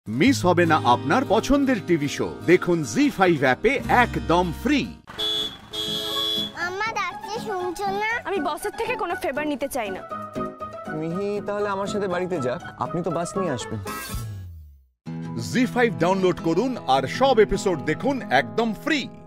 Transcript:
Miss হবে না আপনার পছন্দের টিভি শো। দেখুন জি5 অ্যাপে একদম ফ্রি। আম্মা ডাকছে শুনছো না? আমি বসের থেকে কোনো ফেভার নিতে চাই না। মিহি তাহলে আমার সাথে বাড়িতে যাক, আপনি তো বাস নিয়ে আসবেন। জি5 ডাউনলোড করুন আর সব এপিসোড দেখুন একদম ফ্রি।